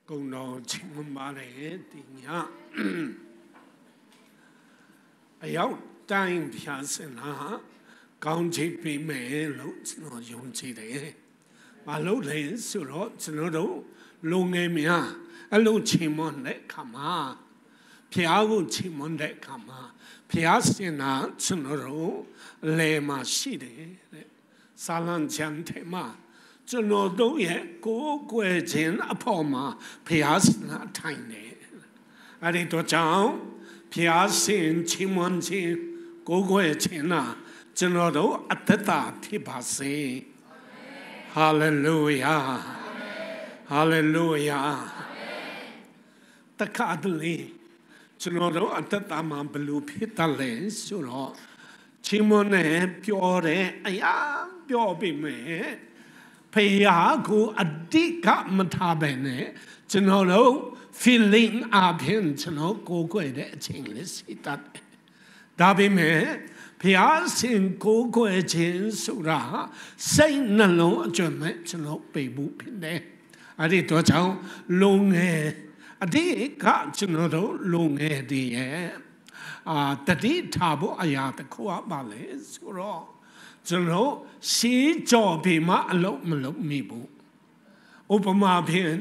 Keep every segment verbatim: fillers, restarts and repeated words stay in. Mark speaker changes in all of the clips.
Speaker 1: 共同请问把嘞定呀，哎呦，答应偏生啦，讲起比美路我用起的，把路嘞说了，只能路路外面啊，啊路前门嘞看嘛，偏路前门嘞看嘛，偏生啊，只能路来嘛是的，沙浪江天嘛。这罗都也过过钱阿婆嘛，皮亚是那太呢，阿里多讲皮亚是千万钱过过钱呐，这罗都阿得大提巴斯，哈利路亚，哈利路亚，得卡得哩，这罗都阿得大嘛不鲁皮得嘞，说了，千万呢表嘞，哎呀表比没。พยากูอดีตกับมันทำแบบนี้ฉันรู้ feeling อาเพียงฉันรู้กูก็ได้จริงเลยสิตัดดาบิเมพยาสิ่งกูก็จริงสุราใส่นั่นลงจนไม่ฉันรู้ไปบุพินเดอดีตตัวเจ้าลงเออดีตกับฉันรู้ลงเอดีเออ่าแต่ที่ทาบุอายาตะขวาบาเลยสุราကျွန်တော်စီကြော်ပြီးမှအလုံးမလုံးမိဘူးဥပမာဖြင့်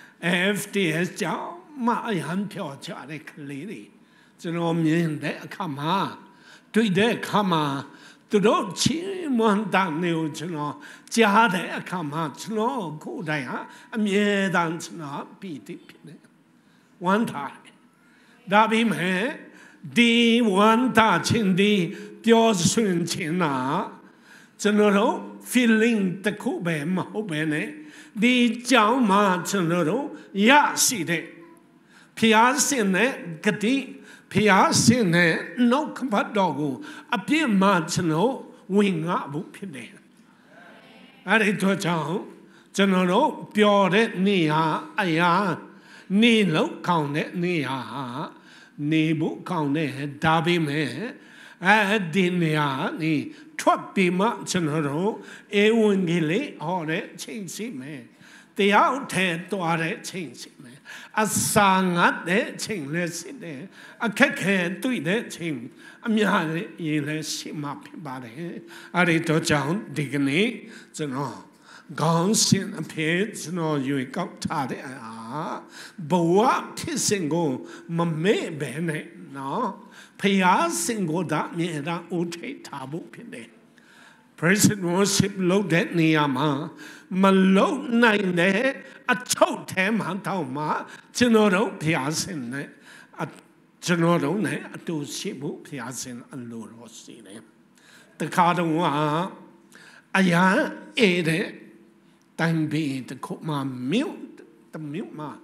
Speaker 1: F D S ကြောင့်မအရန်ပြောကြတဲ့ကလေးတွေကျွန်တော်မြင်တဲ့အခါမှာတွေ့တဲ့အခါမှာသူတို့ချီးမွမ်းတာမျိုးကျွန်တော်ကြားတဲ့အခါမှာကျွန်တော်ကိုယ်တိုင်ဟာအမြဲတမ်းကျွန်တော်ပီတိဖြစ်နေဝမ်းသာဒါပေမဲ့ဒီဝမ်းသာခြင်းဒီပြောဆိုခြင်းနာကျွန်တော်တို့ feeling တခုပဲမဟုတ်ပဲနဲ့ဒီကြောင့်မှကျွန်တော်တို့ရရှိတဲ့ဖျားစင်တဲ့ဂတိဖျားစင်တဲ့နှုတ်ကပတ်တော်ကိုအပြည့်မှကျွန်တော်ဝင်ငါဖို့ဖြစ်တယ်အဲ့ဒီတော့ကြောင့်ကျွန်တော်တို့ပြောတဲ့နေဟာအရာနေလို့ကောင်းတဲ့နေဟာနေဖို့ကောင်းတဲ့ဒါပေမဲ့အဲဒီနေရာนี่ထွက်ပြီးမှကျွန်တော်တို့ဧဝံဂေလိဟောတဲ့ချိန်စီမယ်တရားထဲသွားတဲ့ချိန်စီမယ်အစာငတ်တဲ့ချိန်လည်းရှိတယ်အခက်ခဲတွေ့တဲ့ချိန်အများကြီးလည်းရှိမှဖြစ်ပါတယ်အဲဒီတော့ကြောင့်ဒီကနေ့ကျွန်တော်ခေါင်းစဉ်အဖြစ်ကျွန်တော်ရွေးကောက်ထားတဲ့အာဘဝဖြစ်စဉ်ကိုမမေ့ဘဲနဲ့နော်ဖျားစင်ကိုဒါမြေတာဦးထိပ်ထားဖို့ဖြစ်တယ် Praise and worship လုပ်တဲ့နေရာမှာမလုံနိုင်တဲ့အချုပ်ထဲမှာတောင်းမှာကျွန်တော်တို့ဖျားစင်နဲ့ကျွန်တော်တို့နဲ့အတူရှိဖို့ဖျားစင်အလိုတော်ရှိတယ်တခါတော့အရာအေးတဲ့တိုင်ပြီးတခုမှမြို့တမြို့မှာ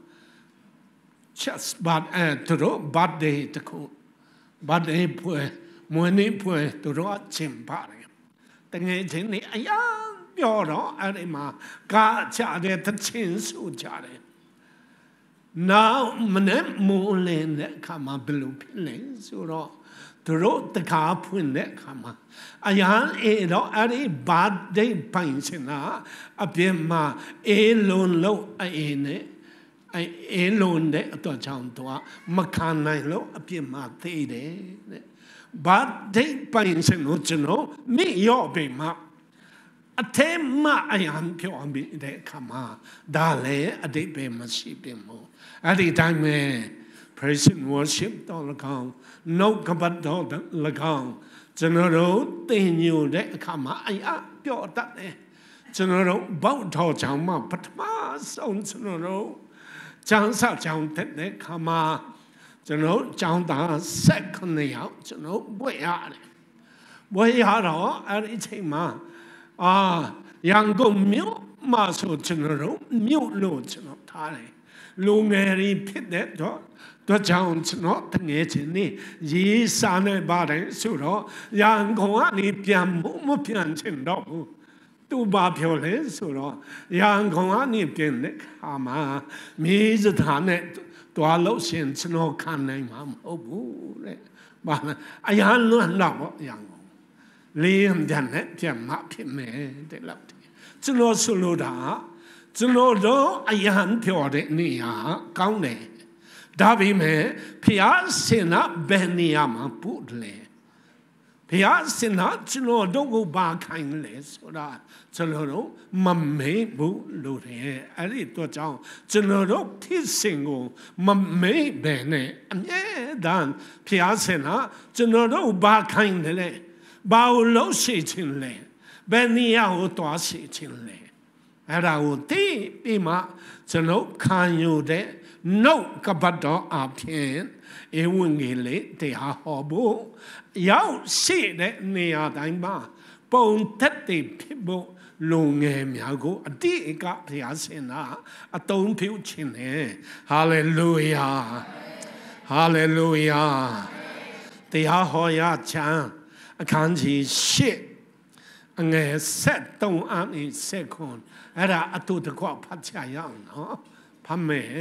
Speaker 1: just but အဲသူတို့ birthday တခု birthday ပွဲမွေးနေ့ပွဲသူတို့အချင်းပါတယ်တကယ်ချင်းနေအရာပြောတော့အဲ့ဒီမှာကားချတဲ့သချင်းဆိုကြတယ်နောက်မနေ့မိုးလင်းတဲ့အခါမှာဘယ်လိုဖြစ်လဲဆိုတော့သူတို့တကားဖွင့်တဲ့အခါမှာအရာအေးတော့အဲ့ဒီ birthday ပိုင်စင်နာအပြင်မှာအေးလုံးလုံးအေးနဲ့အဲလုံးတဲ့အတော့ကြောင့်တော့မခံနိုင်လို့အပြစ်မှာသေးတယ်တဲ့ဘာဒိတ်ပိုင်စင်လို့ကျွန်တော်မိရော့ပြီမှာအထဲမှာအယံပြောအမိတဲ့ခါမှာဒါလည်းအတိတ်ပဲမရှိပြင်မို့အဲ့ဒီတိုင်းပဲ praise and worship တော့၎င်းနှုတ်ကပတ်တော်၎င်းကျွန်တော်တို့သင်ညိုတဲ့အခါမှာအယံပြောတတ်တယ်ကျွန်တော်တို့ဘောက်ထော်ချောင်းမှာပထမဆုံးကျွန်တော်တို့ကျောင်းဆောက်ကျောင်းတဲ့ခါမှာကျွန်တော်ကျောင်းသားဆက်ခုနှစ်ယောက်ကျွန်တော်ဘွဲ့ရတယ်ဘွဲ့ရတော့အဲ့ဒီအချိန်မှာအာရန်ကုန်မြို့မှာဆိုကျွန်တော်တို့မြို့လို့ကျွန်တော်ထားတယ်လူငယ်တွေဖြစ်တဲ့တော့တော့ကြောင့်ကျွန်တော်တငယ်ချင်းနေရေးစားနေပါတယ်ဆိုတော့ရန်ကုန်ကနေပြန်ဖို့မပြန်ချင်တော့ဘူးသူဘာပြောလဲဆိုတော့ရန်ကုန်ကနေပြန်တဲ့ခါမှာမြေစသားနဲ့တွားလို့ရှင်ကျွန်တော်ခံနိုင်မှာမဟုတ်ဘူးတဲ့ဘာလဲအရန်လွတ်တော့ရန်ကုန်လေးပြန်နဲ့ပြန်မဖြစ်မယ်တဲ့လောက်ကျွန်တော်ဆိုလိုတာကျွန်တော်တို့အယံပြောတဲ့နေရာကောင်းတယ်ဒါပေမဲ့ဖျားစင်နာဘယ်နေရာမှာပို့လဲဖျားစင်နာကျွန်တော်တို့ကိုဘာခိုင်းလဲဆိုတာကျွန်တော်တို့မမေ့ဘူးလို့တယ်အဲ့ဒီတော့ကြောင့်ကျွန်တော်တို့ဖြစ်စဉ်ကိုမမေ့ဘဲနဲ့အမြဲတမ်းဖျားစင်နာကျွန်တော်တို့ဘာခိုင်းတယ်လဲဘာလို့ရှိချင်းလဲဘယ်နေရာကိုတွားရှိချင်းလဲအဲ့ဒါကိုသိပြီးမှကျွန်တော်ခံယူတဲ့နှုတ်ကပတ်တော်အဖြစ်ဧဝံဂေလိတရားဟောဖို့ရောက်ရှိတဲ့နေရာတိုင်းမှာပုံသက်တည်ဖြစ်ဖို့လူငယ်များကိုအတိအကဘုရားရှင်ကအသုံးပြုခြင်းနဲ့ဟာလေလုယာဟာလေလုယာတရားဟောရချမ်းအခန်းကြီးရှစ်အငယ်ဆက်သုံးအနည်းဆက်ခွန်အဲ့ဒါအတူတကွဖတ်ချရအောင်နော်ဖတ်မယ်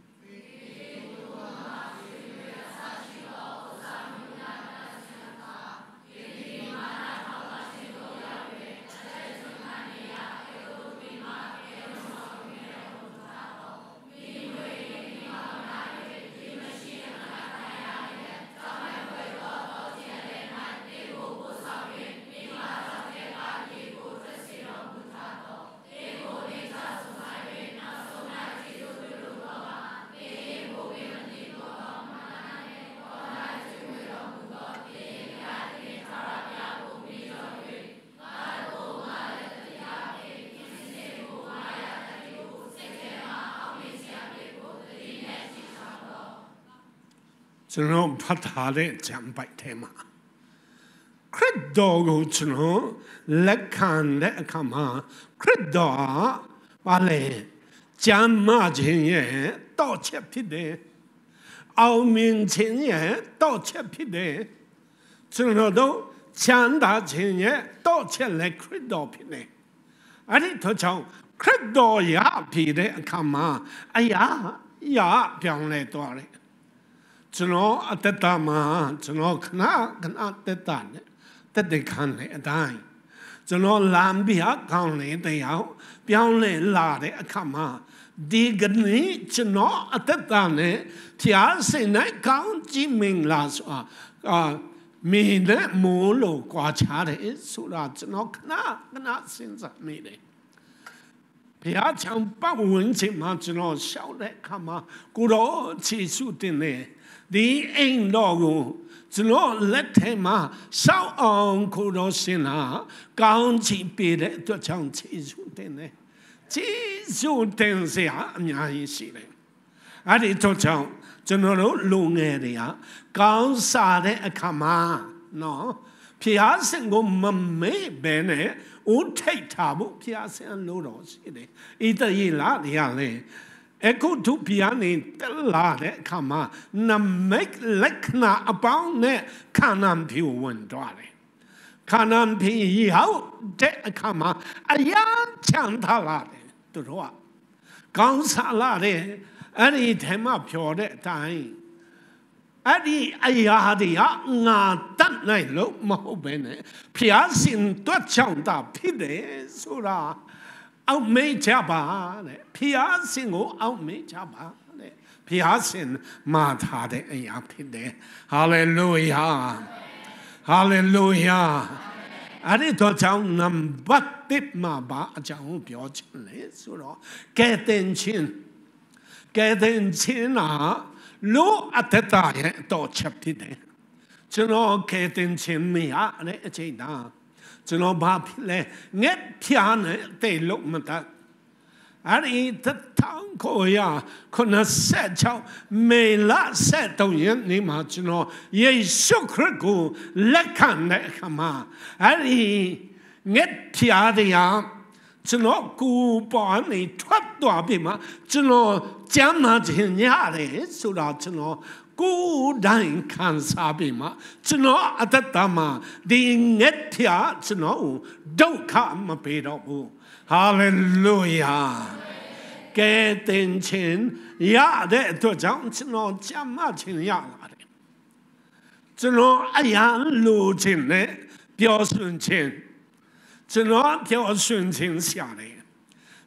Speaker 1: ကျွန်တော်ဖတ်ထားတဲ့ဂျမ်းပိုက်ထဲမှာခရစ်တော်ကိုကျွန်တော်လက်ခံတဲ့အခါမှာခရစ်တော်ဘာလဲကျမ်းမာခြင်းရဲ့တောက်ချက်ဖြစ်တယ်အောင်မြင်ခြင်းရဲ့တောက်ချက်ဖြစ်တယ်ကျွန်တော်တို့ချမ်းသာခြင်းရဲ့တောက်ချက်လည်းခရစ်တော်ဖြစ်တယ်အဲ့ဒီတော့ကြောင့်ခရစ်တော်ရဖြစ်တဲ့အခါမှာအရာရပြောင်းလဲသွားတယ်ကျွန်တော်အတ္တမှာကျွန်တော်ခဏခဏတက်တာနဲ့တက်တဲ့ခံလေအတိုင်းကျွန်တော်လမ်းပြကောင်းလေတရားပြောင်းလဲလာတဲ့အခါမှာဒီကနေ့ကျွန်တော်အတ္တနဲ့ဖျားစင်နဲ့ကောင်းကြည့်မင်္ဂလာဆိုတာအာမင်းနဲ့မိုးလို့ကြွားချတယ်ဆိုတာကျွန်တော်ခဏခဏစဉ်းစားမိတယ်ဘုရားချောင်းပတ်ဝန်းကျင်မှာကျွန်တော်ရှောက်တဲ့အခါမှာကိုတော်ခြေဆုတင်တယ်ဒီအိမ်တော်ကိုကျွန်တော်လက်ထဲမှာရှောက်အောင်ကိုတော်ရှင်ဟာကောင်းချီးပေးတဲ့အတွက်ကြောင့်ခြေဆုတင်တယ်ခြေဆုတင်စရာအများကြီးရှိတယ်အဲ့ဒီတော့ကြောင့်ကျွန်တော်တို့လူငယ်တွေကကောင်းစားတဲ့အခါမှာနော်ဖျားစင်ကိုမမေ့ဘဲနဲ့ဦးထိတ်ထားဖို့ဖျားစင်လို့တော့ရှိတယ်ဣတရေလတွေကလည်းအခုသူပြန်နေတလာတဲ့အခါမှာနမိတ်လက္ခဏာအပေါင်းနဲ့ခါနန်ပြည်ဝင်သွားတယ်ခါနန်ပြည်ရောက်တဲ့အခါမှာအရာချမ်းသာလာတယ်သူတို့ကကောင်းစားလာတယ်အဲ့ဒီထဲမှာပြောတဲ့အတိုင်းအဲ့ဒီအရာတွေကငါတတ်နိုင်လို့မဟုတ်ပဲနဲ့ဖျားရှင်တွတ်ချောင်းတာဖြစ်တယ်ဆိုတာအောက်မေ့ကြပါတဲ့ဖျားရှင်ကိုအောက်မေ့ကြပါတဲ့ဖျားရှင်မှာထားတဲ့အရာဖြစ်တယ်ဟာလေလုယာဟာလေလုယာအဲ့ဒီတော့ကြောင့်နံပါတ်တစ်မှာပါအကြောင်းပြောချင်လေဆိုတော့ကဲတင်ချင်းကဲတင်ချင်းနာလိုအပ်တာရဲ့တော့ချက်ဖြစ်တယ်ကျွန်တော်ကဲတင်ချင်းမရတဲ့အချိန်တာကျွန်တော်ဘာဖြစ်လဲငက်ဖြာနဲ့တိတ်လို့မတတ်အဲ့ဒီတထောင်ကိုရခုနဆက်ချောင်းမေလာဆက်တုံးရင်နေမှာကျွန်တော်ယေရှုခရစ်ကိုလက်ခံတဲ့အခါမှာအဲ့ဒီငက်ဖြာတရားကျွန်တော်ကိုပေါ်နေထွက်သွားပြီမှာကျွန်တော်ကျမ်းမာခြင်းရတယ်ဆိုတော့ကျွန်တော်ကိုယ်တိုင်ခံစားပြီမှာကျွန်တော်အတ္တမှာဒီငက်ဖြာကျွန်တော်ဒုက္ခမပေးတော့ဘူးဟာလေလုယာကဲတင်ခြင်းရတဲ့အတွက်ကြောင့်ကျွန်တော်ကျမ်းမာခြင်းရလာတယ်ကျွန်တော်အရာလိုခြင်းနဲ့ပြောဆိုခြင်းကျွန်တော်ပြောဆိုခြင်းရှာတယ်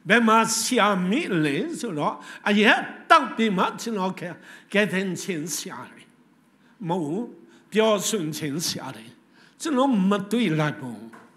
Speaker 1: Bema Siami Lins, a yet don't be much in okay, getting chin shari. Mo, pure sun chin shari. To no matui lago.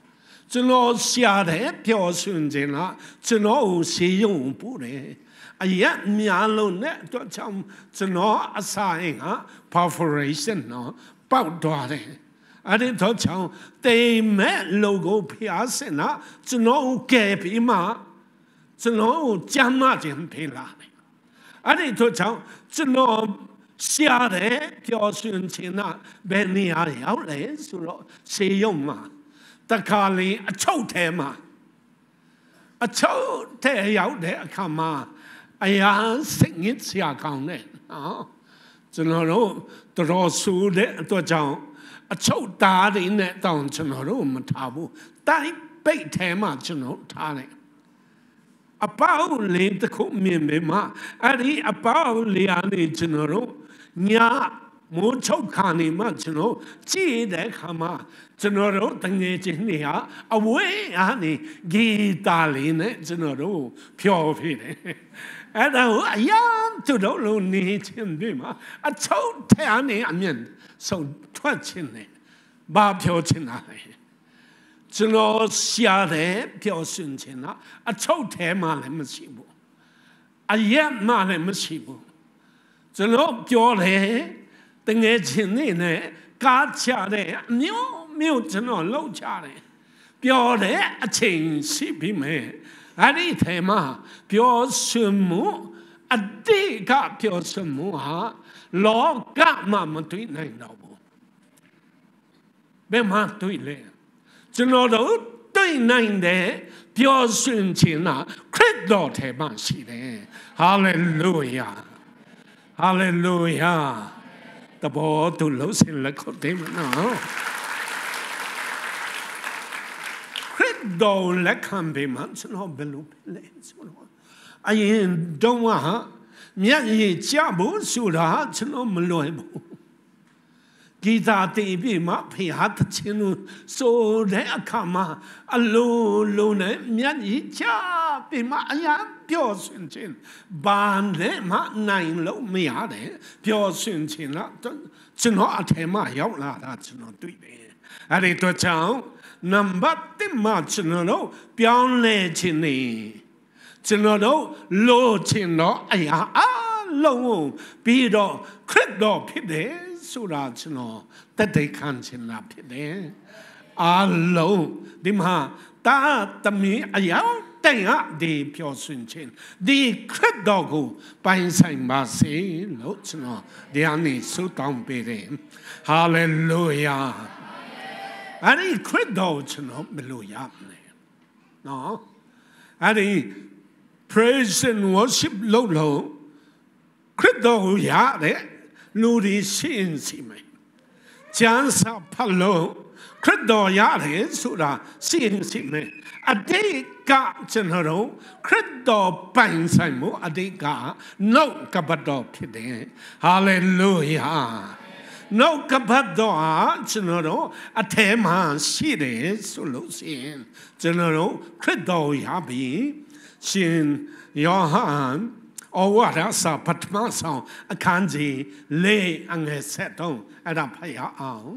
Speaker 1: To no shari, pure sun jina, to no see you pure. A yet me alone net to chum to no a sign, perforation, no, bout dware. I didn't touch how they met logo piazza, to no gappy ma. ကျွန်တော်ကျမ်းမာခြင်းပေးလာတယ်အဲ့ဒီတော့ကြောင့်ကျွန်တော်ရှားတယ်ပျော်ရွှင်ခြင်းကဘယ်နေရာရောက်လဲဆိုတော့စေယုံမှာတခါလေအချုပ်ထဲမှာအချုပ်ထဲရောက်တဲ့အခါမှာအရာစိတ်ငစ်စရာကောင်းတယ်နော်ကျွန်တော်တို့တော်ဆူတဲ့အတွက်ကြောင့်အချုပ်သားတွေနဲ့တောင်းကျွန်တော်တို့မထားဘူးတိုက်ပိတ်ထဲမှာကျွန်တော်ထားတယ်အပေါင်းလေးတစ်ခုမြင်ပေမှာအဲ့ဒီအပေါင်းလေးအနေကျွန်တော်တို့ညာမိုးချုပ်ခါနေမှကျွန်တော်ကြည့်တဲ့အခါမှာကျွန်တော်တို့တငယ်ချင်းတွေဟာအဝေးအနေဂီတာလေးနဲ့ကျွန်တော်တို့ဖြောဖြစ်တယ်အဲ့ဒါကိုအရာတို့တို့လုံးနေချင်းပြီမှာအချုပ်ထဲအနေအမြင်ဆုံးထွက်ချင်းနဲ့ဘာဖြောချင်းတာလဲကျွန်တော်ရှားတယ်ပြောရှင်ချင်တာအချုပ်ထဲမှာလည်းမရှိဘူးအရက်မှလည်းမရှိဘူးကျွန်တော်ပြောတယ်တငယ်ချင်းနေနဲ့ကားချတယ်အမျိုးမျိုးကျွန်တော်လှုပ်ချတယ်ပြောတယ်အချိန်ရှိပြီမဲ့အဲ့ဒီထဲမှာပြောရှင်မှုအတိတ်ကပြောရှင်မှုဟာလောကမှာမတွေ့နိုင်တော့ဘူးဘယ်မှာတွေ့လဲကျွန်တော်တို့တွေ့နိုင်တယ်ပြောရှင်ခြင်းကခရစ်တော်ထဲမှာရှိတယ်ဟာလေလုယာဟာလေလုယာတဘောသူလို့စင်လက်ခုတ်တယ်နော်ခရစ်တော်လက်ခံပေးမှကျွန်တော်ဘယ်လိုလဲဆိုတော့အရင်တော့ဟာမြတ်ကြီးကြဖို့ဆိုတာကျွန်တော်မလွယ်ဘူးဂီတာတီးပြီးမှဖေဟာတချင်းလို့ဆိုတဲ့အခါမှာအလိုလိုနဲ့မြတ်ကြီးချပြီးမှအရာပြောရှင်ချင်းဘာနဲ့မှနိုင်လို့မရတယ်ပြောရှင်ချင်းလားကျွန်တော်အထက်မှာရောက်လာတာကျွန်တော်တွေ့တယ်အဲ့ဒီတော့ကြောင့်နံပါတ်တစ်မှာကျွန်တော်တို့ပြောင်းလဲခြင်းနေကျွန်တော်တို့လိုချင်တော့အရာအလုံးပြီးတော့ခရစ်တော်ဖြစ်တယ်ဆိုတာကျွန်တော်တက်တဲ့ခံချင်တာဖြစ်တယ်အလုံးဒီမှာတာသမီးအရာတဲ့ဟာဒီပြောရှင်ချင်းဒီခရစ်တော်ကိုပိုင်ဆိုင်ပါစေလို့ကျွန်တော်ဒီအနေဆုတောင်းပေးတယ်ဟာလေလုယာအဲ့ဒီခရစ်တော်ကျွန်တော်ဘယ်လိုရမလဲနော်အဲ့ဒီ praise and worship လို့လို့ခရစ်တော်ကိုရတယ်လူတွေရှင်းစီမယ်ကျမ်းစာဖတ်လို့ခရစ်တော်ရတယ်ဆိုတာရှင်းစီမယ်အတိတ်ကကျွန်တော်တို့ခရစ်တော်ပိုင်ဆိုင်မှုအတိတ်ကနှုတ်ကပတ်တော်ဖြစ်တယ်ဟာလေလုယာနှုတ်ကပတ်တော်ဟာကျွန်တော်တို့အထဲမှာရှိတယ်ဆိုလို့ရှိရင်ကျွန်တော်တို့ခရစ်တော်ရပြီရှင်ယောဟန်ဩဝါဒစာပထမဆုံးအခန်းကြီးလေးအငယ်ဆက်တုံးအဲ့ဒါဖတ်ရအောင်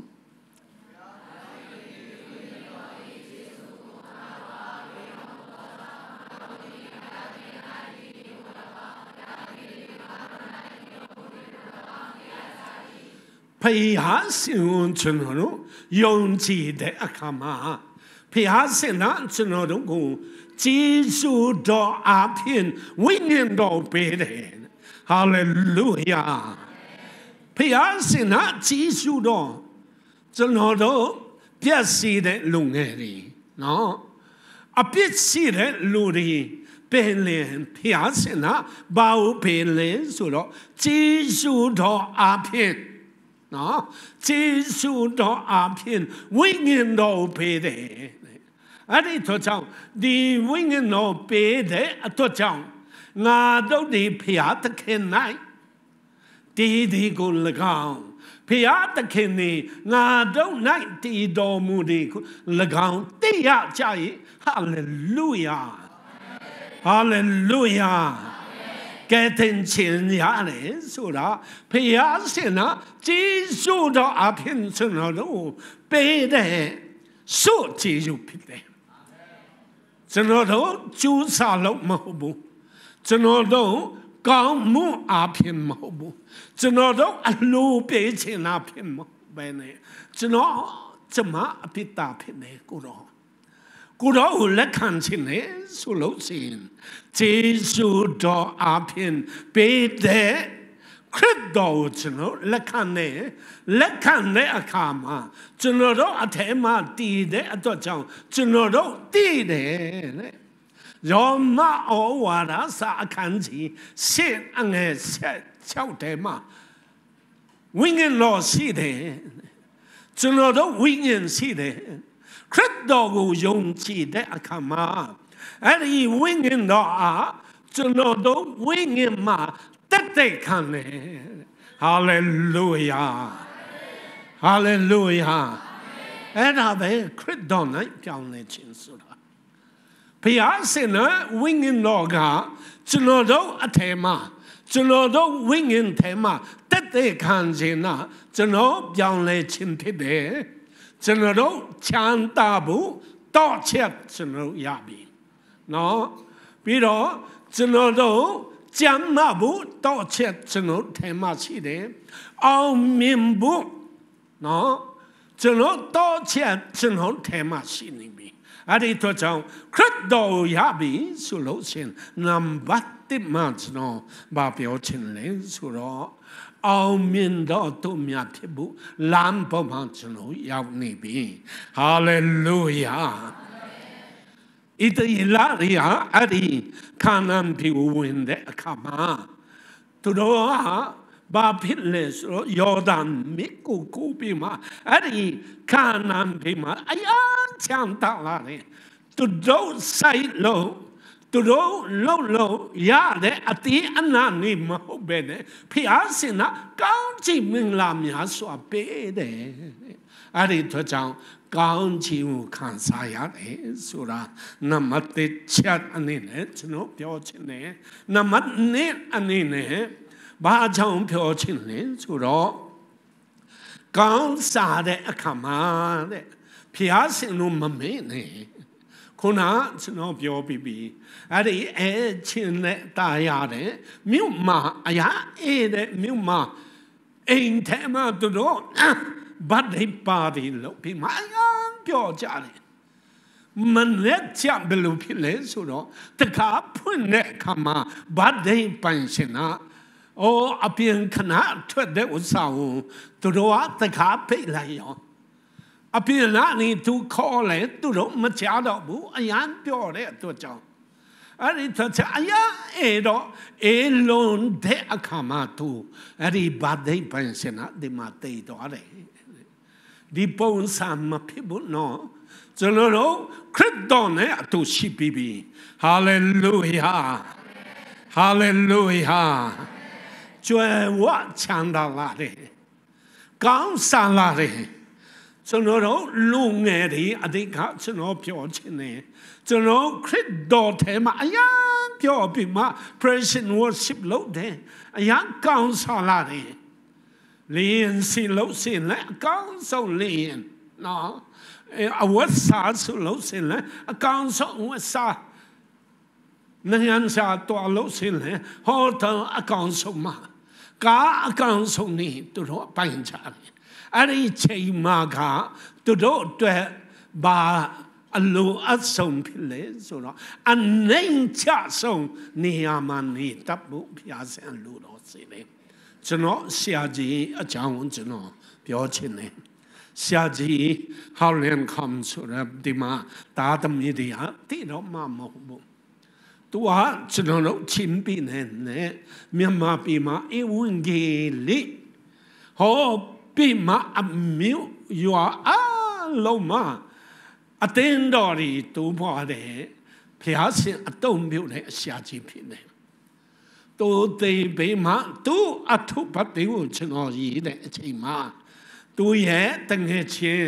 Speaker 1: ဖယားရှင်ကျွန်တော်တို့ယုံကြည်တဲ့အခါမှာဖယားရှင်ကကျွန်တော်တို့ကိုဂျေစုတော်အဖြစ်ဝိညာဉ်တော်ပေးတယ်ဟာလေလုယာဖယားရှင်ကဂျေစုတော်ကျွန်တော်တို့ပြည့်စည်တဲ့လူငယ်တွေနော်အပြစ်ရှိတဲ့လူတွေပင်လင်ဖယားရှင်ကဘာလို့ပင်လင်ဆိုတော့ဂျေစုတော်အဖြစ်နော်ဂျေစုတော်အဖြစ်ဝိညာဉ်တော်ပေးတယ်အဲ့ဒီတော့ကြောင့်ဒီဝိညာဉ်တော်ပေးတဲ့အတော့ကြောင့်ငါတို့ဒီဖျားသခင်၌ဒီဒီကို၎င်းဖျားသခင်နေငါတို့၌တည်တော်မူဒီကို၎င်းသိရကြ၏ဟာလေလုယာ哈利路亞。嘅定前也嚟，所啦，譬如先啦，接受到阿片成了都背的，所接受片的，成了都就殺了冇不，成了都講冇阿片冇不，成了都阿路背前阿片冇背呢，成了怎麼阿片大片呢？嗰度。กูรู้เล็กขันชินเอสุโลสินเจสุดออาเพียนเปเดคริสโตจุนเล็กขันเนเล็กขันเนอาคามาจุนโรอาเทมาตีเดอตัวเจ้าจุนโรตีเดยอมมาโอวาราสาขันจีเสียอังเอเสียเจ้าเดมาวิ่งเงินรอสีเดจุนโรวิ่งเงินสีเดคริสต์กูยงจีเดอาคามาอันนี้วิ่งเงินต่ออาจนเราต้องวิ่งเงินมาตัดเตะกันเลยฮาเลลูยาฮาเลลูยาเอ็ดาเบคริสต์นั้นจังเลยชินสุดาพี่อาเซนะวิ่งเงินต่อกาจนเราต้องอัตมาจนเราต้องวิ่งเงินเทมาตัดเตะกันเจนะจนเราจังเลยชินที่เดကျွန်တော်တို့ချမ်းသာဖို့တောက်ချက်ကျွန်တော်ရပြီနော်ပြီးတော့ကျွန်တော်တို့ကြမ်းမဖို့တောက်ချက်ကျွန်တော်ထဲမှာရှိတယ်အောင်မြင်ဖို့နော်ကျွန်တော်တောက်ချက်ကျွန်တော်ထဲမှာရှိနေပြီအဲ့ဒီတော့ကြောင့်ခရစ်တော်ရပြီဆိုလို့ရှင်နံပါတ်တစ်မှကျွန်တော်ဗာပြောချင်တယ်ဆိုတော့အောင်မြင်တော့သူမြတ်ဖြစ်ဖို့လမ်းပေါ်မှာကျွန်တော်ရောက်နေပြီဟာလေလုယာဣတရီလာရီဟာအဲ့ဒီခါနန်ပြည်ဝင်တဲ့အခါမှာသူတို့ဟာဘာဖြစ်လဲဆိုတော့ယော်ဒန်မြစ်ကိုကူးပြီးမှအဲ့ဒီခါနန်ပြည်မှာအယံချမ်းသာလာတယ်သူတို့ဆိုင်လို့သူတို့လုံလုံရတဲ့အတီးအနာနေမဟုတ်ပဲနဲ့ဖျားစင်နာကောင်းချီးမင်္ဂလာများစွာပေးတယ်အဲ့ဒီတော့ကြောင့်ကောင်းချီးကိုခံစားရတယ်ဆိုတာနံပါတ်တစ်ချက်အနေနဲ့ကျွန်တော်ပြောချင်တယ်နံပါတ်နှစ်အနေနဲ့ဘာကြောင့်ပြောချင်လဲဆိုတော့ကောင်းစားတဲ့အခါမှာတဲ့ဖျားစင်လို့မမေ့နဲ့ခုနကျွန်တော်ပြောပြီးပြီအဲ့ဒီအဲချင်းနဲ့တာရတယ်မြို့မှာအရာအေးတဲ့မြို့မှာအိမ်ထဲမှာသူတို့ဗတ်ဒီပါတီလို့ပြီးမှပြောကြတယ်မနဲ့ချဘယ်လိုဖြစ်လဲဆိုတော့တခါဖွင့်တဲ့အခါမှာဗတ်ဒီပန်ရှင်နာအိုအပြင်ခဏထွက်တဲ့ဥစ္စာကိုသူတို့ကတခါဖိတ်လိုက်ရောအပြင်ကနေသူခေါ်လဲသူတို့မချတော့ဘူးအရန်ပြောတဲ့အတွက်ကြောင့်အဲ့ဒီတော့အရန်အဲ့တော့အေလုံးတဲ့အခါမှာသူအဲ့ဒီဗတ်ဒိပန်စနာဒီမှာတေးတော့တယ်ဒီပုံစံမဖြစ်ဘူးနော်ကျွန်တော်တို့ခရစ်တော်နဲ့အတူရှိပြီးပြီဟာလေလုယာဟာလေလုယာကျွယ်ဝချမ်းသာလာတယ်ကောင်းစားလာတယ်ကျွန်တော်တို့လူငယ်တွေအတိတ်ကကျွန်တော်ပြောချင်တယ်ကျွန်တော်ခရစ်တော်ထဲမှာအရန်ပြောပြီးမှ praise worship လုပ်တယ်အရန်ကောင်းစားလာတယ်လင်းစီလို့စင်လဲအကောင်းဆုံးလင်းနော်အဝတ်စားဆိုလို့စင်လဲအကောင်းဆုံးဝတ်စားနိုင်ငံစားတော်လို့စင်လဲဟောတော့အကောင်းဆုံးမှာကားအကောင်းဆုံးနေသူတို့ပိုင်ကြတယ်အဲ့ဒီချိန်မှာကသူတို့အတွက်ဘာအလိုအဆုံးဖြစ်လဲဆိုတော့အနိုင်ချဆုံးနေရာမှာနေတတ်ဖို့ဘုရားဆင်လို့တော့စီတယ်ကျွန်တော်ဆရာကြီးအကြောင်းကျွန်တော်ပြောချင်တယ်ဆရာကြီးဟောလန်ခမ်ဆိုရဒီမှာတာသမီးတွေဟာတိတော့မှမဟုတ်ဘူးသူကကျွန်တော်တို့ချင်းပြီးနေနဲ့မြန်မာပြည်မှာဧဝံဂေလိဟောပြီးမှအမျိုးရွာအလုံးမအတင်းတော်တွေတူပွားတယ်ဖျားရှင်အတုံမျိုးနဲ့အရှာကြီးဖြစ်နေတူသိပေမှသူအထုပတ်တွေကိုကျွန်တော်ရည်တဲ့အချိန်မှာသူရဲ့တငယ်ချင်း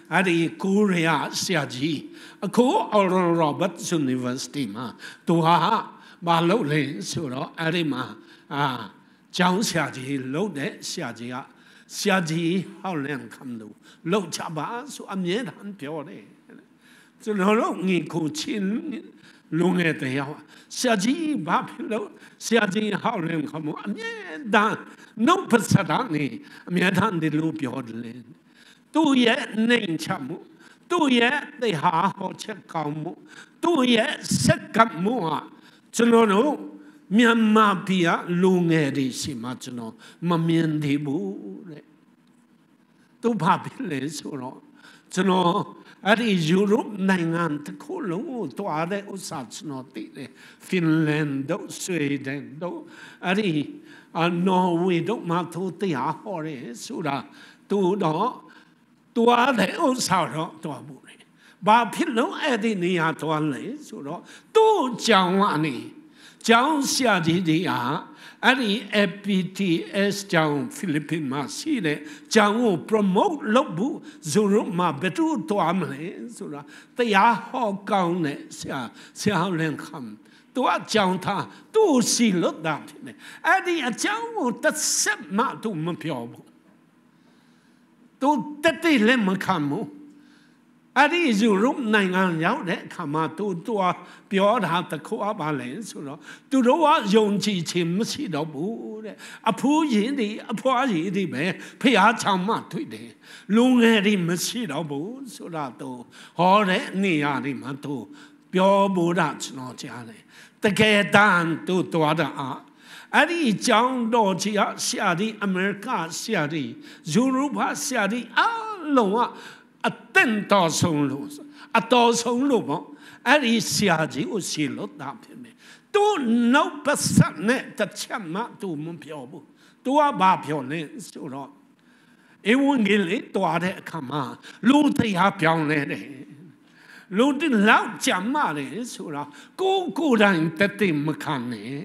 Speaker 1: အဲ့ဒီကိုရီးယားဆရာကြီးအခု Oral Roberts University မှာသူဟာမလုပ်လဲဆိုတော့အဲ့ဒီမှာအာကျောင်းဆရာကြီးလုပ်တဲ့ဆရာကြီးကဆရာကြီးဟောလန်ခမ်လို့လုပ်ချပါဆိုအမြဲတမ်းပြောတယ်ကျွန်တော်တို့ငီကိုချင်းလုံငယ်တရားဆရာကြီးဘာဖြစ်လို့ဆရာကြီးဟောလန်ခမ်အမြဲတမ်းနှုတ်ပတ်စတာနေအမြဲတမ်းဒီလိုပြောတယ်သူ့ရဲ့နှိမ်ချမှုသူ့ရဲ့တရားဟောချက်ကောင်းမှုသူ့ရဲ့စက္ကမှုဟာကျွန်တော်တို့မြန်မာပြည်လူငယ်တွေရှိမှကျွန်တော်မမြင်သေးဘူးတဲ့သူဘာဖြစ်လဲဆိုတော့ကျွန်တော်အဲ့ဒီယူရိုပနိုင်ငံတစ်ခုလုံးကိုတွားတဲ့ဥစ္စာကျွန်တော်သိတယ်ဖင်လန်တို့ဆွေဒင်တို့အဲ့ဒီနော်ဝေတို့မှသူတရားဟောတယ်ဆိုတာသူတော့တွားတဲ့ဥစ္စာတော့တွားမှုလေဘာဖြစ်လို့အဲ့ဒီနေရာတွားလဲဆိုတော့သူ့ကြောင့်ကနေကျောင်းဆရာကြီးတွေဟာအဲ့ဒီ A P T S ကျောင်းဖိလစ်ပင်မှာရှိတဲ့ကျောင်းကို promote လုပ်ဖို့ဇိုရုမှာဘယ်သူတွားမလဲဆိုတာတရားဟောကောင်းတဲ့ဆရာဆရာလန်ခမ်သူအကြောင်းသားသူစီလို့တာဖြစ်နေအဲ့ဒီအကြောင်းကိုတစ်ဆက်မှသူမပြောဘူးသူတက်တယ်လည်းမခံဘူးအဲ့ဒီယူရိုပနိုင်ငံရောက်တဲ့အခါမှာသူတို့ပြောတာတခုအပါလဲဆိုတော့သူတို့ကယုံကြည်ခြင်းမရှိတော့ဘူးတဲ့အဖိုးရင်တွေအဖွားရင်တွေပဲဖះချောင်းမှတွေ့တယ်လူငယ်တွေမရှိတော့ဘူးဆိုတာသူဟောတဲ့နေရာတွေမှာသူပြောဖို့တာကျွန်တော်ကြားတယ်တကယ်တမ်းသူတော်တာအဲ့ဒီကျောင်းတော်ကြီးဆရာကြီးအမေရိကဆရာကြီးယူရိုပဆရာကြီးအလုံးကအတဲ့တော်ဆုံးလို့အတော်ဆုံးလို့ပေါ့အဲ့ဒီဆရာကြီးကိုစီလို့တာဖြစ်နေသူနောက်ပတ်စံနဲ့တစ်ချက်မှသူမပြောဘူးသူကဘာပြောလဲဆိုတော့ဧဝံဂေလိတွားတဲ့အခါမှာလူတရားပြောင်းလဲတယ်လူတွေလောက်ကြမ်းမာတယ်ဆိုတော့ကိုကိုယ်တိုင်တတိမခံနဲ့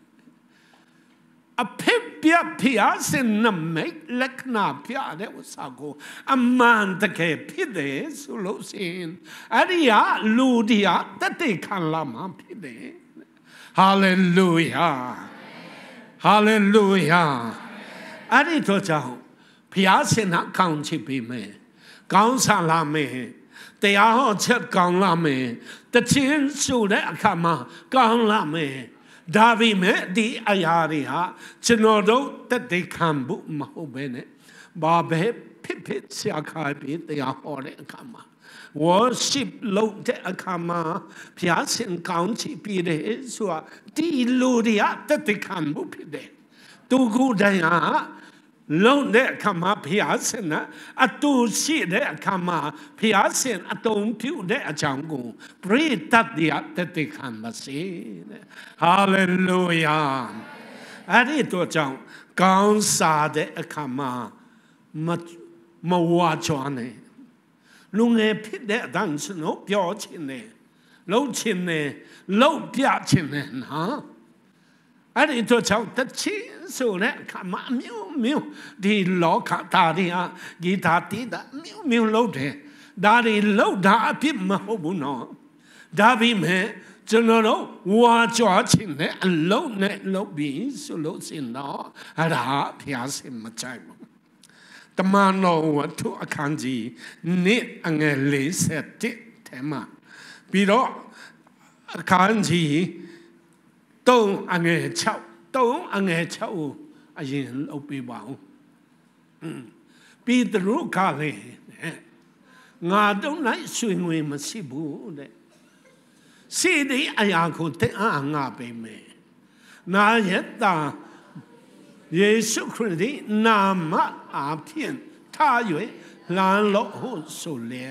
Speaker 1: အဖေပြပြစင်နမိတ်လက်နာပြတဲ့ဥစ္စာကိုအမှန်တကယ်ဖြစ်တယ်ဆိုလို့ရှိရင်အဲ့ဒီဟာလူတရားတတိခံလာမှဖြစ်တယ်ဟာလေလုယာဟာလေလုယာအဲ့ဒီတော့ကြောင့်ဘုရားရှင်ကကောင်းချစ်ပေးမယ်ကောင်းစားလာမယ်တရားဟောချက်ကောင်းလာမယ်တခြင်းဆိုတဲ့အခါမှာကောင်းလာမယ်ဒါပေမဲ့ဒီအရာတွေဟာကျွန်တော်တို့တက်တဲ့ခံဖို့မဟုတ်ဘဲနဲ့ဘာပဲဖြစ်ဖြစ်ဆရာခိုင်ပြီးတရားဟောတဲ့အခါမှာ worship လုပ်တဲ့အခါမှာဘုရားရှင်ကောင်းချီးပေးတယ်ဆိုတာဒီလူတွေကတက်တဲ့ခံဖို့ဖြစ်တယ်သူကိုယ်တိုင်ဟာလုံးတဲ့အခါမှာဘုရားရှင်ကအတူရှိတဲ့အခါမှာဘုရားရှင်အတုံးပြုတဲ့အကြောင်းကိုပရိသတ်တွေတက်တဲ့ခံပါစေဟာလေလုယာအဲ့ဒီတော့ကြောင့်ကောင်းစားတဲ့အခါမှာမမဝါချောနေလူငယ်ဖြစ်တဲ့အတိုင်းစနော်ပြောချင်တယ်လုံးချင်တယ်လုံးပြချင်တယ်နော်အဲ့ဒီတော့ကြောင့်တချင်းဆိုတဲ့အခါမှာမျိုးမျိုးဒီလောကသားတွေဟာဂီတာတီးတာမျိုးမျိုးလုပ်တယ်ဒါတွေလုပ်တာအဖြစ်မဟုတ်ဘူးနော်ဒါပေမဲ့ကျွန်တော်တို့ဝါကြွားခြင်းနဲ့အလုံးနဲ့လုပ်ပြီးဆိုလို့စင်တော့အဲ့ဒါဘုရားရှင်မကြိုက်ဘူးတမန်တော်ဝတ္ထုအခန်းကြီးနှစ်အငယ်လေးဆယ်တစ်ထဲမှာပြီးတော့အခန်းကြီးသုံးအငယ်၆သုံးအငယ်၆ကိုအရင်လုပ်ပေးပါဦးပြီးတော့ကလည်းငါတို့၌ဆွေငွေမရှိဘူးတဲ့စီဒီအရာကိုတဲ့အားငါပေးမယ်နာယတာယေရှုခရစ်နာမအဖြစ်ထား၍လမ်းလို့ဟုတ်ဆိုလေ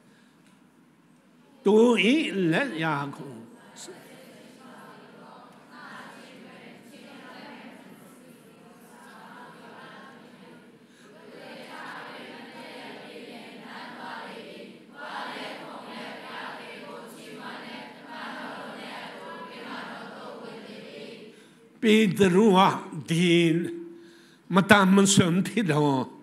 Speaker 1: သူဤလက်ရာကိုပေတရုဟာဒီမတမဆွန်ဖြစ်တော့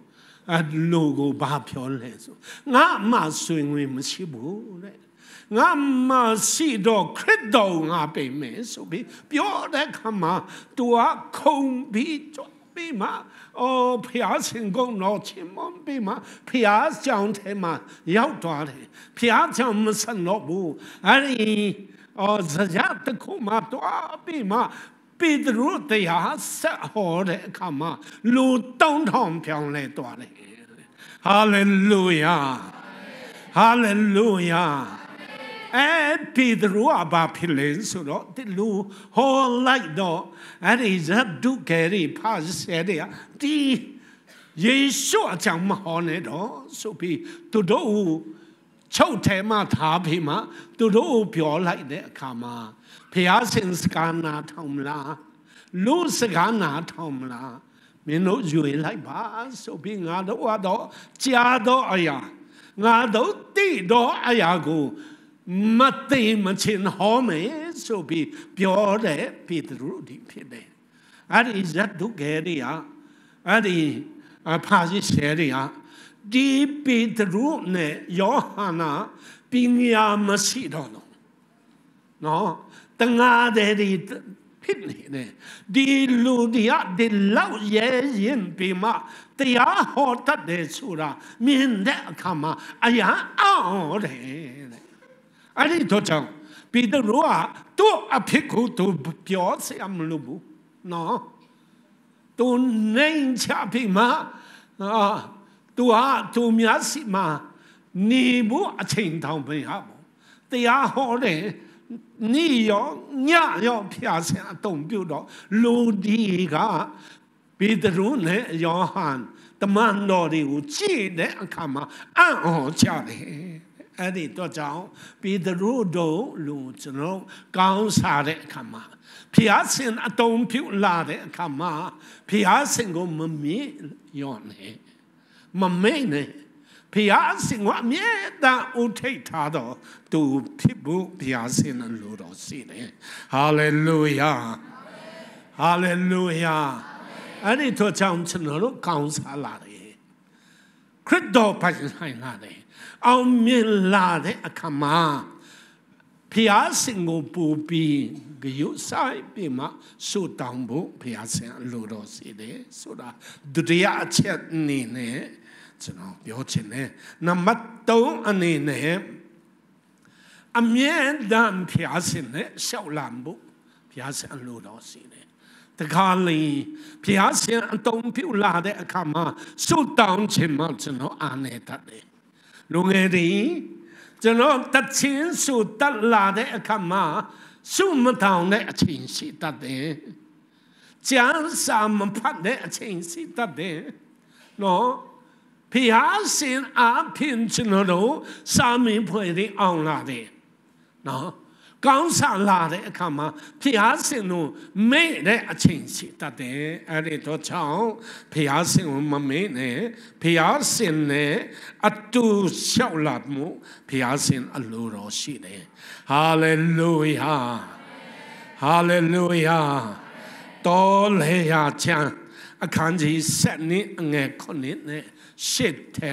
Speaker 1: 啊，路個把票嚟做，我媽算我唔是冇咧，我媽是到 credit 到我俾咩，所以表咧看嘛，都話空比咗比嘛，哦，譬如成功攞錢萬比嘛，譬如上天嘛有多咧，譬如就唔信落冇，啊你哦，實際的空嘛多比嘛。彼得羅底下實好的看嘛，路東堂漂亮多嘞，哈利路亞，哈利路亞。哎，彼得羅阿爸皮len說咯，的路好來到，哎，你這都給你怕些的呀，第耶穌講麼好呢？咯，所以都都秋天嘛，他皮嘛，都都表來的看嘛。譬如先是干那通啦，路是干那通啦，民路越來吧，所以我都話到家都哎呀，我都地都哎呀個，乜地乜錢好咩？所以表咧彼得羅的片咧，啊你日都給你啊，啊你啊怕是寫的啊，啲彼得羅呢，約翰啊，邊呀乜事都咯，喏。當我哋啲拼咧，啲路啲啊啲老嘢人俾嘛，啲啊好得嚟出啦，面咧看嘛，哎呀拗咧，啊你都講，彼得羅啊，都啊屁股都表示咁路不，喏，都能吃屁嘛，啊，都啊都咩事嘛，你不啊情堂不下不，啲啊好咧。你要你要表現動表到路地個彼得羅呢約翰，他們攞的有記的看嘛，按我講的，哎你都講彼得羅都路子咯，講啥的看嘛，表現動表拉的看嘛，表現個唔咩樣呢，唔咩呢？譬如生活面但有睇他到都皮膚譬如先能攞到先咧，哈利路亞，哈利路亞，啊你都講出嚟都講啥啦咧？佢都不係啦咧，後面啦咧看嘛，譬如生活不必個有晒邊嘛，數當部譬如先攞到先咧，數啦，都係一切年咧。就表情呢，那麼都安尼呢，阿面當表情呢，小蘭部表情路到時呢，但係你表情東表拉的看嘛，數當前嘛，就係安尼得咧，龍嘅啲就係得錢數得拉的看嘛，數唔當的錢是得咧，將三拍的錢是得咧，喏。譬如先阿片出嚟，三面配的昂拉的，喏，講啥拉的看嘛？譬如先喏，美的情緒得的，阿你都講，譬如先我們美呢，譬如先呢，阿都小辣木，譬如先阿路羅西的，哈利路亞，哈利路亞，多嚟呀講，阿看住十年嘅可能呢。shit tema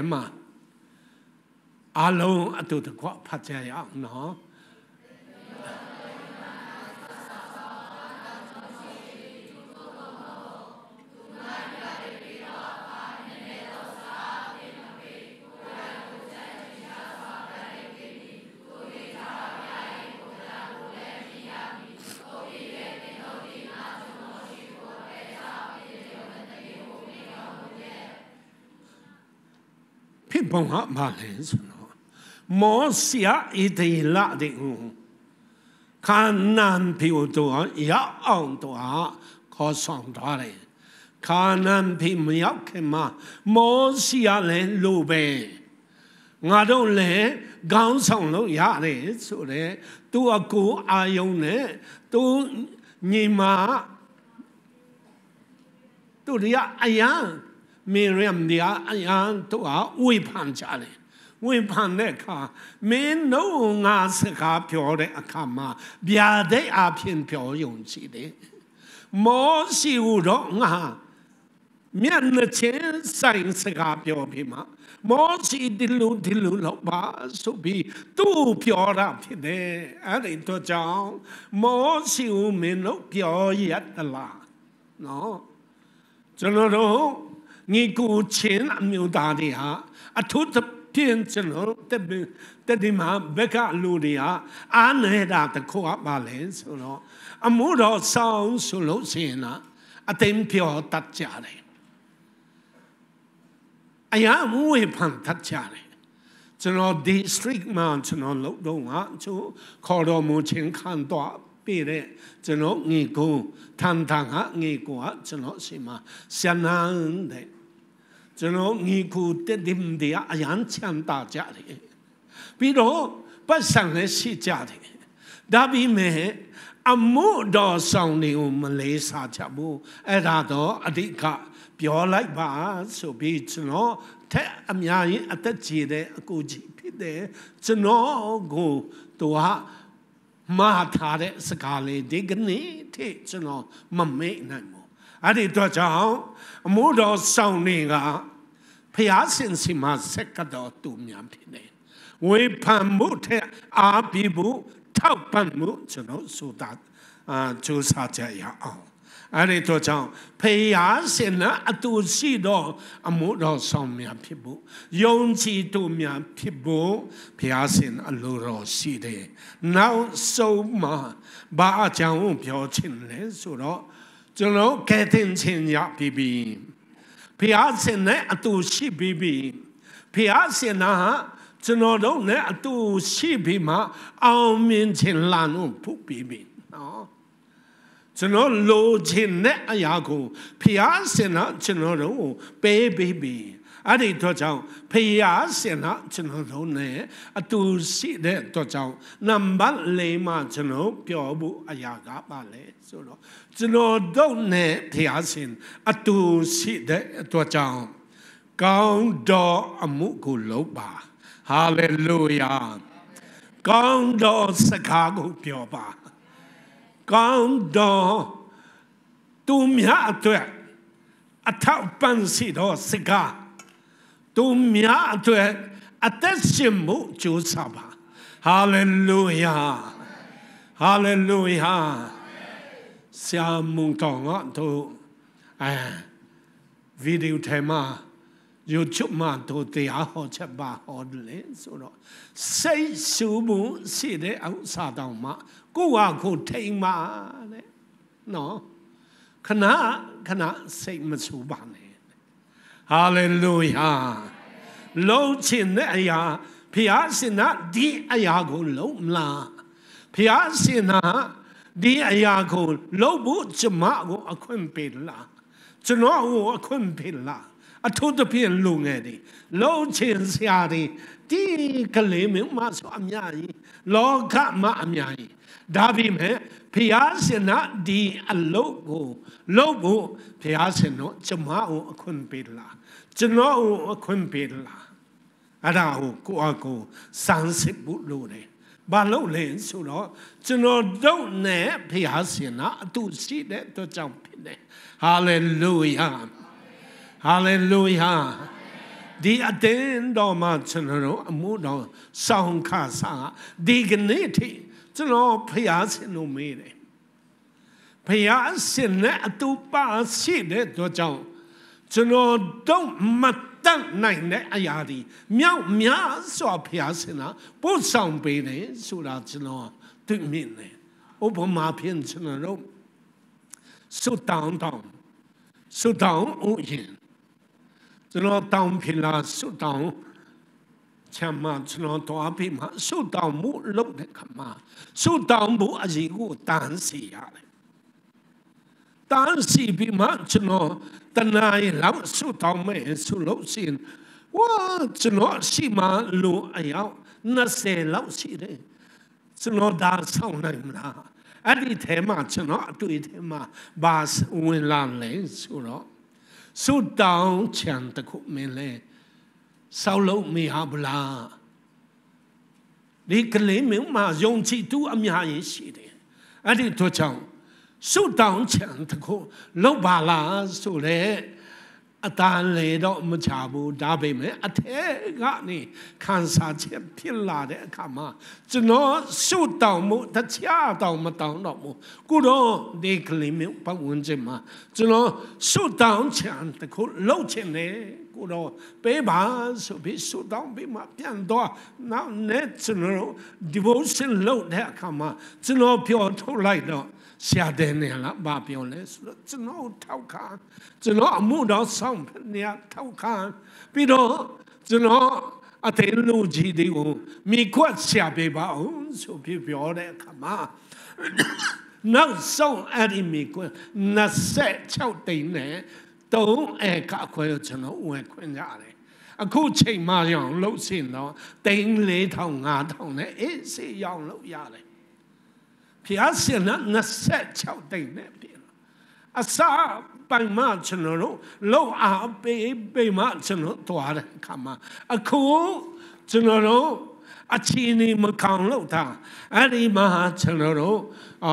Speaker 1: 阿龍阿都得過拍這樣喏，偏幫下馬來說咯，摩西一定拉的我，看南票多一樣多，可上多嘞，看南票唔要嘅嘛，摩西咧路邊，我都咧講上路也咧，所以都阿姑阿用咧，都你媽，都你阿哎呀。Miriam dia ayang tua ui pan chale ui pan le ka me no nga se ka pyo de akama bia de a phin pyo yong chi de mo si u do nga မြန်နှချင်းဆိုင်စကားပြောပြီးမှမောစီဒီလူဒီလူလောက်ပါဆိုပြီးသူ့ပြောတာဖြစ်တယ်အဲ့ဒီတော့ကြောင့်မောစီကိုမင်းတို့ပြောရတလားနော်ကျွန်တော်တို့ညီကိုချင်းအမျိုးသားတွေဟာအထူးသဖြင့်ကျွန်တော်တက်တက်ဒီမှာဘက်ကလူတွေဟာအားနေတာတခုကပါလဲဆိုတော့အမှုတော်ဆောင်ဆိုလို့ရှိရင်လားအသိပြောတတ်ကြတယ်အရာမွေးဖန်တတ်ကြတယ်ကျွန်တော် district မှာကျွန်တော်လုပ်တော့ငါချို့ခေါ်တော်မူခြင်းခံတော့ပြတဲ့ကျွန်တော်ငေကိုထန်ထန်ဟာငေကိုဟာကျွန်တော်စီမှာဆန္ဒတဲ့ကျွန်တော်ငေကိုတက်တယ်တဲ့အရန်ချမ်းသာကြတယ်ပြီးတော့ပတ်စံလည်းရှိကြတယ်ဒါပြီးမဲ့အမှုတော်ဆောင်နေကိုမလေးစားချဘူးအဲ့ဒါတော့အဓိကပြောလိုက်ပါဆိုပြီးကျွန်တော်တဲ့ အများကြီးအသက်ကြီးတဲ့အကိုကြီးဖြစ်တယ်ကျွန်တော်ကိုသူဟာမှားထားတဲ့စကားလေးဒီကနေ့ထိကျွန်တော်မမေ့နိုင်ဘူးအဲ့ဒီတော့ကြောင့်အမှုတော်ဆောင်နေကဖျားစင်စီမှာစက်ကတော့သူများဖြစ်နေဝေဖန်မှုတဲ့အာပိဘူးထောက်ပံ့မှုကျွန်တော်ဆိုတာအာကြိုးစားကြရအောင်အဲ့ဒီတော့ကြောင့်ဖျားစင်နာအတူရှိတော့အမှုတော်ဆောင်များဖြစ်ဖို့ယုံကြည်သူများဖြစ်ဖို့ဖျားစင်အလိုတော်ရှိတယ်နောက်ဆုံးမှာဘာအကြောင်းပြောချင်လဲဆိုတော့ကျွန်တော်ကဲတင်ချင်းရပြီးပြီဖျားစင်နဲ့အတူရှိပြီးပြီဖျားစင်နာကျွန်တော်တို့နဲ့အတူရှိပြီးမှအောင်မြင်ခြင်းလာလို့ဖို့ပြီးပြီနော်ကျွန်တော်လိုချင်တဲ့အရာကိုဖျားစင်နာကျွန်တော်တို့ပေးပြီးပြီအဲ့ဒီတော့ကြောင့်ဖျားစင်နာကျွန်တော်တို့နဲ့အတူရှိတဲ့တော့ကြောင့်နံပါတ်လေးမှာကျွန်တော်ပြောဖို့အရာကပါလဲဆိုတော့ကျွန်တော်တို့နဲ့ဖျားစင်အတူရှိတဲ့တော့ကြောင့်ကောင်းတော်အမှုကိုလုပ်ပါဟာလေလုယာကောင်းတော်စကားကိုပြောပါကောင်းတော်သူများအတွက်အထောက်ပံ့စီတော်စကားသူများအတွက်အသက်ရှင်မှုကြိုးစားပါဟာလေလုယာဟာလေလုယာဆရာမုန်တော်တို့အဲဗီဒီယိုထဲမှာYouTube မှာတို့တရားဟောချက်ပါဟောတယ်ဆိုတော့စိတ်ဆူမှုရှိတဲ့ဥစ္စာတောင်မှကိုယ့်ဟာကိုယ်ထိန်ပါတဲ့နော်ခဏခဏစိတ်မဆူပါနဲ့ဟာလေလုယာလုံးချင်တဲ့အရာဖျားရှင်နာဒီအရာကိုလုံးမလားဖျားရှင်နာဒီအရာကိုလုံးဖို့ကျွန်မကိုအခွင့်ပေးလားကျွန်တော်ကိုအခွင့်ပေးလားအထူးသဖြင့်လူငယ်တွေလုံးချင်စရာတွေဒီကလေးမျိုးမှဆိုအများကြီးလောကမှာအများကြီးဒါပေမဲ့ဖျားရှင်နာဒီအလုပ်ကိုလုပ်ဖို့ဖျားရှင်တို့ကျွန်မကိုအခွင့်ပေးလားကျွန်တော်ကိုအခွင့်ပေးလားအဲ့ဒါကိုကိုယ့်အကိုစမ်းစစ်ဖို့လို့တယ်ဘာလို့လဲဆိုတော့ကျွန်တော်တို့နဲ့ဖျားရှင်နာအတူရှိတဲ့အတွက်ကြောင့်ဖြစ်တယ်ဟာလေလုယာဟာလေလုယာဒီအတင်းတော်မှာကျွန်တော်တို့အမှုတော်ဆောင်ခါစားဒီကနေ့ထိကျွန်တော်ဖျားရှင်တို့မေးတယ်ဖျားရှင်နဲ့အတူပါရှိတဲ့အတွက်ကြောင့်ကျွန်တော်တို့မတတ်နိုင်တဲ့အရာတွေမြောက်များစွာဖျားရှင်နာပို့ဆောင်ပေးတယ်ဆိုတာကျွန်တော်သိမြင်တယ်ဥပမာဖြင့်ကျွန်တော်တို့ဆုတောင်းတောင်းဆုတောင်းဦးရင်ကျွန်တော်တောင်းဖြစ်လာဆုတောင်းချမ်းမကျွန်တော်တော်ပြီးမှဆုတောင်းမှုလုပ်တဲ့ခါမှာဆုတောင်းဖို့အရင်ကိုတန်းစီရတယ်တန်းစီပြီးမှကျွန်တော်တနားရလောက်ဆုတောင်းမယ်ဆုလို့ရှိရင်ဝါကျွန်တော်ရှိမှလို့အယောက်နှစ်ဆယ်လောက်ရှိတယ်ကျွန်တော်ဒါဆောင်နိုင်မလားအဲ့ဒီထဲမှာကျွန်တော်အတွေ့အထဲမှာဘာဝင်လာလဲဆိုတော့ဆုတောင်းချံတခုမင်းလဲဆောက်လို့မရဘူးလားဒီကလေးမျိုးမှာယုံကြည်သူအများကြီးရှိတယ်အဲ့ဒီတော့ကြောင့်ဆုတောင်းချံတခုလောက်ပါလားဆိုလေအတန်လေတော့မချဘူးဒါပေမဲ့အထက်ကနေခံစားချက်ဖြစ်လာတဲ့အခါမှာကျွန်တော်ဆုတောင်းမှုတခြားတောင်းမတောင်းတော့ဘူးကိုတော့ဒီကလေးမျိုးပတ်ဝန်းကျင်မှာကျွန်တော်ဆုတောင်းချင်တခုလှုပ်ချင်တယ်ကိုတော့ပေးပါဆိုပြီးဆုတောင်းပြီးမှပြန်တော့နောက်နဲ့ကျွန်တော် devotion လုပ်တဲ့အခါမှာကျွန်တော်ပြောထုတ်လိုက်တော့ဆရာတဲ့နေလားဘာပြောလဲဆိုတော့ကျွန်တော်ထောက်ခံကျွန်တော်အမှုတော်ဆောင်နေထောက်ခံပြီးတော့ကျွန်တော်အသေးလူကြီးတွေကိုမိခွတ်ဆရာပေးပါအောင်ဆိုပြီးပြောတဲ့အခါမှာနောက်ဆုံးအဲ့ဒီမိခွတ်နှစ်ဆယ်ခြောက်တိန်နဲ့သုံးဧကခွဲကျွန်တော်ဝင်ခွင့်ရတယ်အခုချိန်မှရောင်လှုပ်စင်တော့တိန်လေးထောင်ငါးထောင်နဲ့အေးစေးရောင်လှုပ်ရတယ်ဖျားစင်နဲ့နှစ်ဆယ်ခြောက်တိန်နဲ့ပြင်အစာပိုင်မကျွန်တော်တို့လောက်အားပေးပေးမှကျွန်တော်တွားတဲ့အခါမှာအခုကျွန်တော်တို့အချင်းနေမကောင်းလို့တာအဲ့ဒီမှာကျွန်တော်တို့အာ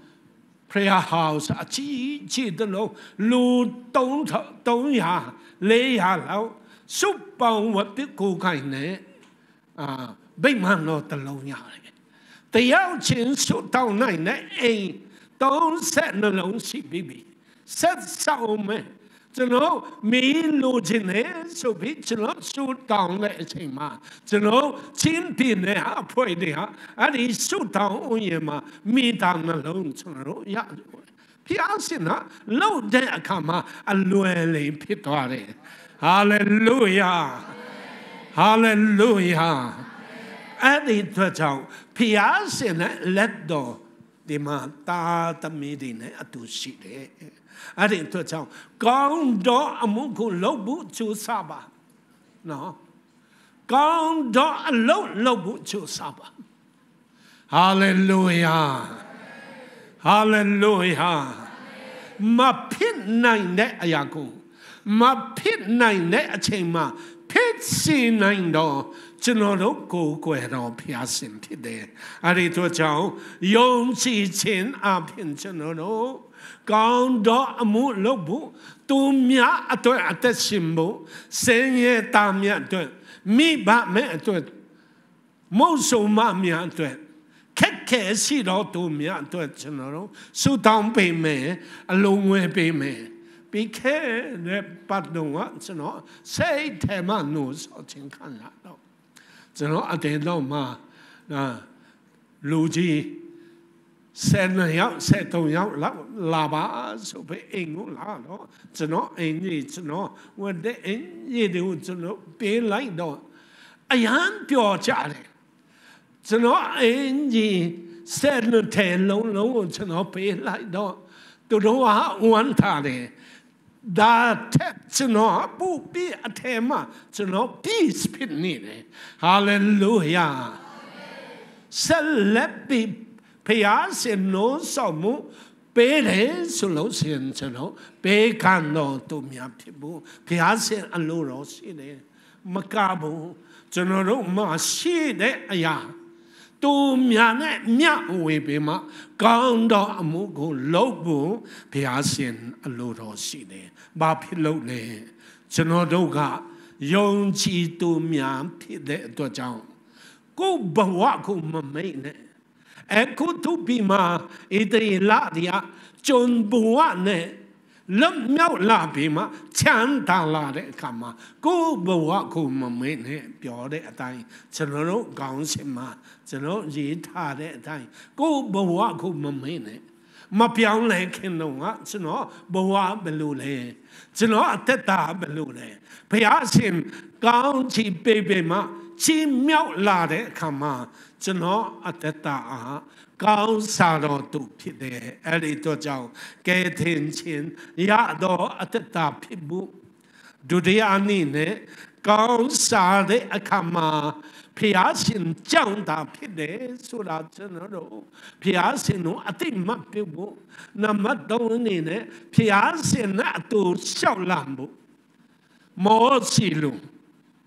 Speaker 1: prayer house အကြီးကြီးတလို့လူသုံးသုံးရာလေးရာလောက်စုပေါင်းဝတ်ကိုခိုင်နေအာဗိမာန်တော်တလုံးရတယ်တယောက်ချင်းစုတောင်းနိုင်တဲ့အိမ်သုံးဆက်နှလုံးရှိပြီဆက်ဆောင်မယ်ကျွန်တော်မင်းလိုချင်တယ်ဆိုပြီးကျွန်တော်စုတောင်းတဲ့အချိန်မှာကျွန်တော်ချင်းပြင်းတဲ့အဖွဲ့တွေဟာအဲ့ဒီစုတောင်းဦးရင်မှာမိသားနှလုံးကျွန်တော်ရတယ်ဖျားစင်ဟာလောက်တဲ့အခါမှာအလွယ်လေးဖြစ်သွားတယ်ဟာလေလုယာဟာလေလုယာအဲ့ဒီတော့ကြောင့်ဖျားစင်နဲ့လက်တော်ဒီမှာတာသမီးတွေနဲ့အတူရှိတယ်အဲ့ဒီတော့ကြောင့်ကောင်းတော့အမှုကိုလုပ်ဖို့ကြိုးစားပါနော်ကောင်းတော့အလုပ်လုပ်ဖို့ကြိုးစားပါဟာလေလုယာဟာလေလုယာမဖြစ်နိုင်တဲ့အရာကိုမဖြစ်နိုင်တဲ့အချိန်မှာဖြစ်စီနိုင်တော့ကျွန်တော်တို့ကိုယ်ကိုယ်တော်ဖျားစင်ဖြစ်တယ်အဲ့ဒီတော့ကြောင့်ယုံကြည်ခြင်းအပြင်ကျွန်တော်တို့ကောင်းတော့အမှုလုပ်ဖို့သူများအတွက်အသက်ရှင်ဖို့ဆင်းရဲတာများအတွက်မိဘမဲ့အတွက်မုတ်ဆုံမများအတွက်ခက်ခဲရှိတော့သူများအတွက်ကျွန်တော်တို့ဆုတောင်းပေးမယ်အလုံးဝဲပေးမယ်ပြီးခဲတဲ့ပတ်တော့ကကျွန်တော်စိတ်ထဲမှာနှိုးဆော်ခြင်းခံရတော့ကျွန်တော်အတဲ့တော့မှလူကြီးဆယ်နှစ်ယောက်ဆယ်သုံးယောက်လာပါဆိုပြီးအိမ်ကိုလာတော့ကျွန်တော်အိမ်ကြီးကျွန်တော်ဝတ်တဲ့အင်ကြီးတွေကိုကျွန်တော်ပေးလိုက်တော့အရန်ပျော်ကြတယ်ကျွန်တော်အင်ကြီးဆယ်နှစ်ထဲလုံးလုံးကိုကျွန်တော်ပေးလိုက်တော့သူတို့ကဝန်ထားတယ်ဒါတက်ကျွန်တော်ပူပြီးအထဲမှာကျွန်တော် peace ဖြစ်နေတယ် hallelujah ဆက်လက်ပြီးဖျားစင်လို့ဆောင်မှုပေးတယ်ဆိုလို့စင်ကျွန်တော်ပေးခံတော့သူများဖြစ်ဘူးဖျားစင်အလိုတော်ရှိတယ်မကဘူးကျွန်တော်တို့မရှိတဲ့အရာသူများနဲ့မြဝေပေးမှကောင်းတော့အမှုကိုလုပ်ဖို့ဘုရားရှင်အလိုတော်ရှိတယ်။ဘာဖြစ်လို့လဲကျွန်တော်တို့ကယုံကြည်သူများဖြစ်တဲ့အတွက်ကြောင့်ကိုယ်ဘဝကိုမမိတ်နဲ့အခုသူပြီးမှဣတရီလာဒီယာဂျွန်ဘဝနဲ့လွတ်မြောက်လာပြီးမှချမ်းသာလာတဲ့အခါမှာကိုယ်ဘဝကိုမမေ့နဲ့ပြောတဲ့အတိုင်းကျွန်တော်တို့ကောင်းစင်မှာကျွန်တော်ရေးထားတဲ့အတိုင်းကိုယ်ဘဝကိုမမေ့နဲ့မပြောင်းလဲခင်တော့ကကျွန်တော်ဘဝဘယ်လိုလဲကျွန်တော်အသက်တာဘယ်လိုလဲဘုရားရှင်ကောင်းချီးပေးပေးမှချီးမြှောက်လာတဲ့အခါမှာကျွန်တော်အသက်တာအားကောင်းစားတော်သူဖြစ်တယ်အဲ့ဒီတော့ကြောင့်ကဲထင်ချင်းရတော့အသက်တာဖြစ်ဖို့ဒုတိယအနေနဲ့ကောင်းစားတဲ့အခါမှာဖျားရှင်ကြောင့်တာဖြစ်တယ်ဆိုတာကျွန်တော်တို့ဖျားရှင်တို့အတိမတ်ပြုဖို့နံပါတ်သုံးအနေနဲ့ဖျားရှင်နဲ့အတူလျှောက်လာဖို့မောစီလုံး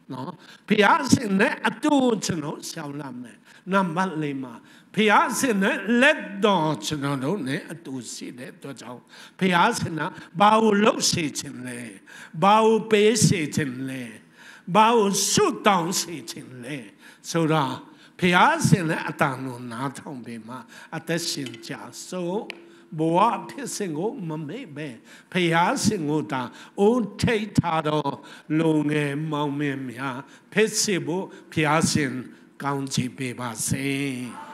Speaker 1: နော်ဖျားရှင်နဲ့အတူကျွန်တော်ရှောင်လာမယ်နံပါတ်လေးမှာဖျားရှင်နဲ့လက်တော်ကျွန်တော်တို့နဲ့အတူရှိတဲ့အတွက်ကြောင့်ဖျားရှင်ကဘာကိုလှုပ်စေခြင်းလဲဘာကိုပေးစေခြင်းလဲဘာကိုဆုတောင်းစေခြင်းလဲဆိုတော့ဖျားရှင်နဲ့အတန်ကိုနားထောင်ပြီးမှအသက်ရှင်ကြဆိုဘဝဖြစ်စဉ်ကိုမမေ့ပဲဖျားရှင်ကိုတာအိုးထိတ်ထားတော့လုံငယ်မောင်မင်းများဖြစ်စေဖို့ဖျားရှင်ကောင်းချီးပေးပါစေ